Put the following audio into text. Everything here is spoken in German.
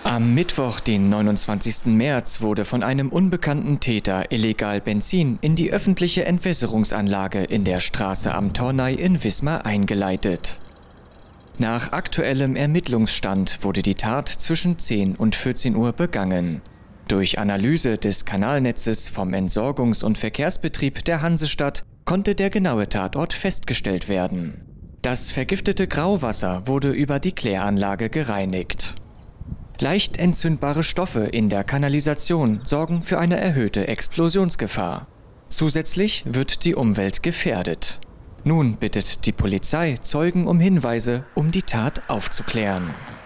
Am Mittwoch, den 29. März, wurde von einem unbekannten Täter illegal Benzin in die öffentliche Entwässerungsanlage in der Straße am Tornay in Wismar eingeleitet. Nach aktuellem Ermittlungsstand wurde die Tat zwischen 10 und 14 Uhr begangen. Durch Analyse des Kanalnetzes vom Entsorgungs- und Verkehrsbetrieb der Hansestadt konnte der genaue Tatort festgestellt werden. Das vergiftete Grauwasser wurde über die Kläranlage gereinigt. Leicht entzündbare Stoffe in der Kanalisation sorgen für eine erhöhte Explosionsgefahr. Zusätzlich wird die Umwelt gefährdet. Nun bittet die Polizei Zeugen um Hinweise, um die Tat aufzuklären.